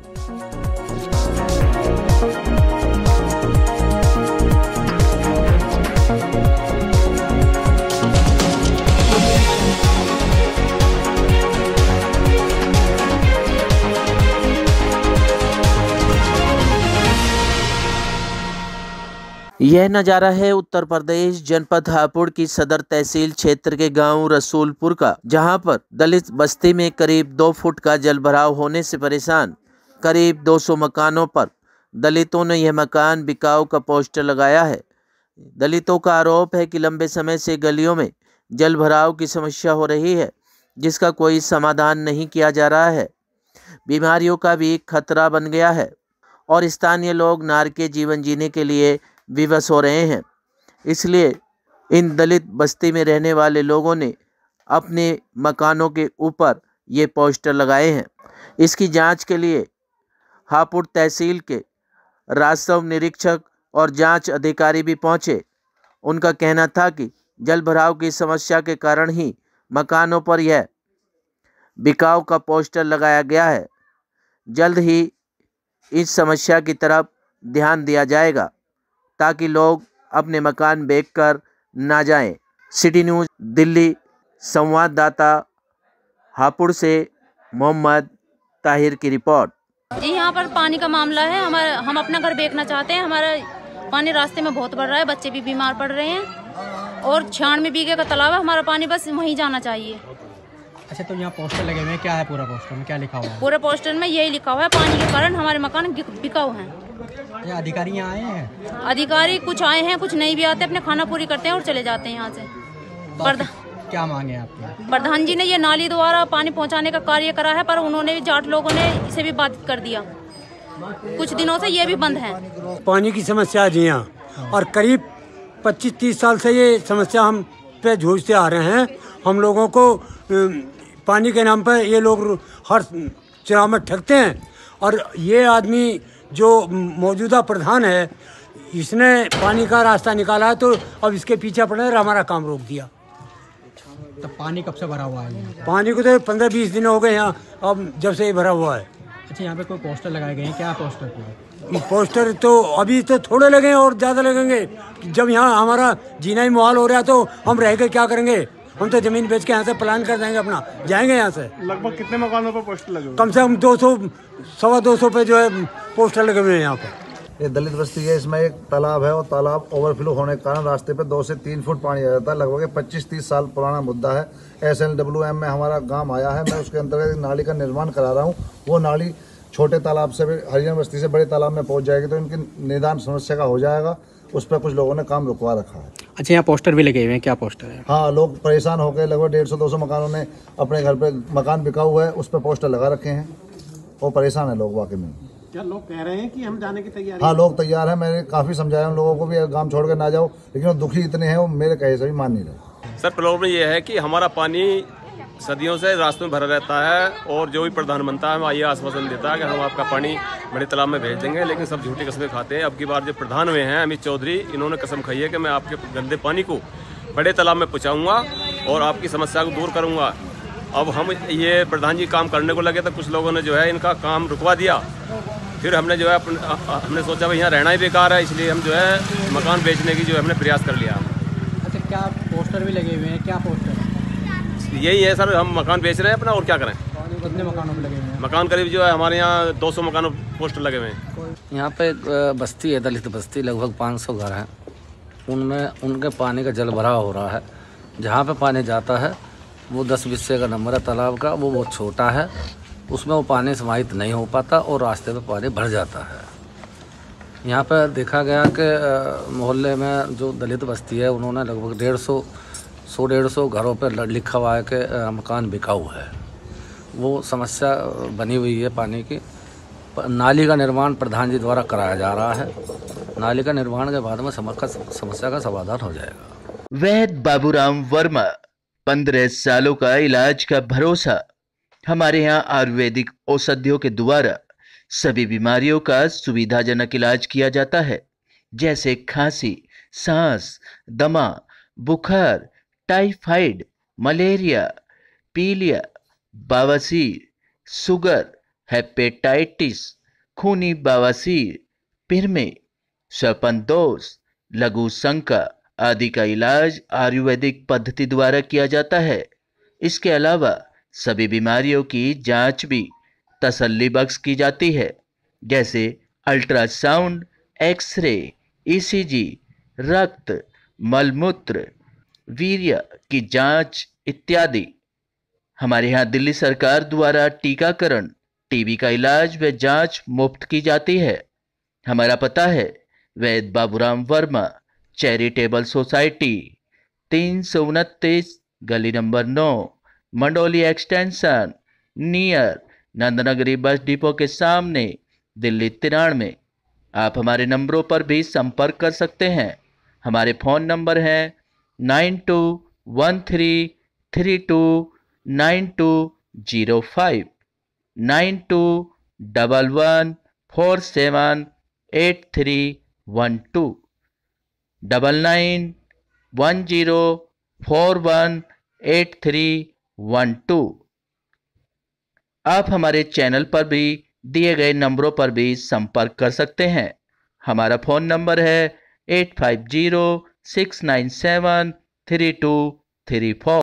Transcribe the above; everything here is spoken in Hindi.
यह नज़ारा है उत्तर प्रदेश जनपद हापुड़ की सदर तहसील क्षेत्र के गांव रसूलपुर का, जहां पर दलित बस्ती में करीब 2 फुट का जल भराव होने से परेशान करीब 200 मकानों पर दलितों ने यह मकान बिकाऊ का पोस्टर लगाया है। दलितों का आरोप है कि लंबे समय से गलियों में जल भराव की समस्या हो रही है, जिसका कोई समाधान नहीं किया जा रहा है। बीमारियों का भी खतरा बन गया है और स्थानीय लोग नारकीय जीवन जीने के लिए विवश हो रहे हैं। इसलिए इन दलित बस्ती में रहने वाले लोगों ने अपने मकानों के ऊपर ये पोस्टर लगाए हैं। इसकी जांच के लिए हापुड़ तहसील के राजस्व निरीक्षक और जांच अधिकारी भी पहुंचे। उनका कहना था कि जल भराव की समस्या के कारण ही मकानों पर यह बिकाऊ का पोस्टर लगाया गया है। जल्द ही इस समस्या की तरफ ध्यान दिया जाएगा ताकि लोग अपने मकान बेचकर ना जाएं। सिटी न्यूज़ दिल्ली संवाददाता हापुड़ से मोहम्मद ताहिर की रिपोर्ट। जी, यहाँ पर पानी का मामला है। हम अपना घर बेचना चाहते हैं। हमारा पानी रास्ते में बहुत बढ़ रहा है, बच्चे भी बीमार पड़ रहे हैं और 96 बीघे का तालाब है। हमारा पानी बस वहीं जाना चाहिए। अच्छा, तो यहाँ पोस्टर लगे हुए हैं, क्या है पूरा पोस्टर में, क्या लिखा हुआ है? पूरे पोस्टर में यही लिखा हुआ है, पानी के कारण हमारे मकान बिकाऊ हैं। अधिकारी यहाँ आए हैं? अधिकारी कुछ आए हैं, कुछ नहीं भी आते, अपने खाना पूरी करते हैं और चले जाते हैं यहाँ से। क्या मांगे आपके? प्रधान जी ने ये नाली द्वारा पानी पहुँचाने का कार्य करा है, पर उन्होंने जाट लोगों ने इसे भी बाधित कर दिया। कुछ दिनों से ये भी बंद है। पानी की समस्या जी यहाँ, और करीब 25-30 साल से ये समस्या हम पे जूझते आ रहे हैं। हम लोगों को पानी के नाम पर ये लोग हर चुनाव में ठगते हैं, और ये आदमी जो मौजूदा प्रधान है, इसने पानी का रास्ता निकाला है, तो अब इसके पीछे पड़े और हमारा काम रोक दिया। तो पानी कब से भरा हुआ है? पानी को तो 15-20 दिन हो गए यहाँ, अब जब से ये भरा हुआ है। अच्छा, यहाँ पे कोई पोस्टर लगाए गए हैं, क्या पोस्टर पे? पोस्टर तो अभी तो थोड़े लगे हैं और ज़्यादा लगेंगे। जब यहाँ हमारा जीना ही मुहाल हो रहा है तो हम रह के क्या करेंगे? हम तो जमीन बेच के यहाँ से प्लान कर देंगे, अपना जाएंगे यहाँ से। लगभग कितने मकानों पर पोस्टर लगे हुए? कम से कम 200, 250 पे जो है पोस्टर लगे हुए हैं यहाँ पर। ये दलित बस्ती है, इसमें एक तालाब है और तालाब ओवरफ्लो होने के कारण रास्ते पे 2 से 3 फुट पानी आ जाता है। लगभग 25-30 साल पुराना मुद्दा है। SLWM में हमारा गांव आया है, मैं उसके अंतर्गत नाली का निर्माण करा रहा हूँ। वो नाली छोटे तालाब से हरिजन बस्ती से बड़े तालाब में पहुँच जाएगी तो इनकी निदान समस्या का हो जाएगा। उस पर कुछ लोगों ने काम रुकवा रखा है। अच्छा, यहाँ पोस्टर भी लगे हुए हैं, क्या पोस्टर है? हाँ, लोग परेशान हो गए। लगभग 150-200 मकानों ने अपने घर पे मकान बिकाऊ हुआ है, उस पर पोस्टर लगा रखे हैं और परेशान है लोग वाकई में। क्या लोग कह रहे हैं कि हम जाने की तैयारी? हाँ, लोग तैयार हैं। मैंने काफ़ी समझाया उन लोगों को भी गांव छोड़ कर ना जाओ, लेकिन वो दुखी इतने हैं, वो मेरे कहे से भी मान नहीं रहे। सर, प्रॉब्लम ये है कि हमारा पानी सदियों से रास्ते में भरा रहता है और जो भी प्रधान बनता है ये आश्वासन देता है कि हम आपका पानी बड़े तालाब में भेज देंगे, लेकिन सब झूठी कस्में खाते हैं। अब की बार जो प्रधान हुए हैं अमित चौधरी, इन्होंने कसम खाई है कि मैं आपके गंदे पानी को बड़े तालाब में पहुँचाऊँगा और आपकी समस्या को दूर करूँगा। अब हम ये प्रधान जी काम करने को लगे तो कुछ लोगों ने जो है इनका काम रुकवा दिया। फिर हमने जो है हमने सोचा भाई यहाँ रहना ही बेकार है, इसलिए हम जो है मकान बेचने की जो है हमने प्रयास कर लिया। अच्छा, क्या पोस्टर भी लगे हुए हैं, क्या पोस्टर? यही है सर, हम मकान बेच रहे हैं अपना, और क्या करें। कितने मकानों में लगे हुए हैं? मकान करीब जो है हमारे यहाँ 200 मकानों पोस्टर लगे हुए हैं। यहाँ पे बस्ती है, दलित बस्ती, लगभग 500 घर हैं। उनमें उनके पानी का जल भराव हो रहा है। जहाँ पे पानी जाता है वो 10 बिस्से का नंबर है तालाब का, वो बहुत छोटा है, उसमें वो पानी समाहित नहीं हो पाता और रास्ते पे पानी भर जाता है। यहाँ पर देखा गया कि मोहल्ले में जो दलित बस्ती है उन्होंने लगभग 150 घरों पर लिखा हुआ है कि मकान बिकाऊ है। वो समस्या बनी हुई है पानी की। नाली का निर्माण प्रधान जी द्वारा कराया जा रहा है। नाली का निर्माण के बाद में समस्या का समाधान हो जाएगा। वैद्य बाबूराम वर्मा, 15 सालों का इलाज का भरोसा। हमारे यहाँ आयुर्वेदिक औषधियों के द्वारा सभी बीमारियों का सुविधाजनक इलाज किया जाता है, जैसे खांसी, सांस, दमा, बुखार, टाइफाइड, मलेरिया, पीलिया, बवासीर, शुगर, हेपेटाइटिस, खूनी बवासीर, पिरमे, श्वपनदोष, लघु शंका आदि का इलाज आयुर्वेदिक पद्धति द्वारा किया जाता है। इसके अलावा सभी बीमारियों की जांच भी तसल्ली बख्श की जाती है, जैसे अल्ट्रासाउंड, एक्सरे, ईसीजी, रक्त, मलमूत्र, वीर्य की जांच इत्यादि। हमारे यहाँ दिल्ली सरकार द्वारा टीकाकरण, टीबी का इलाज व जांच मुफ्त की जाती है। हमारा पता है वैद्य बाबूराम वर्मा, चैरिटेबल सोसाइटी, 329 गली number 9, Mandoli extension, near Nandnagari bus depot के सामने, दिल्ली 93। आप हमारे नंबरों पर भी संपर्क कर सकते हैं। हमारे फ़ोन नंबर हैं 9213329205, 9211478312, 9910418312। आप हमारे चैनल पर भी दिए गए नंबरों पर भी संपर्क कर सकते हैं। हमारा फ़ोन नंबर है 8506973234।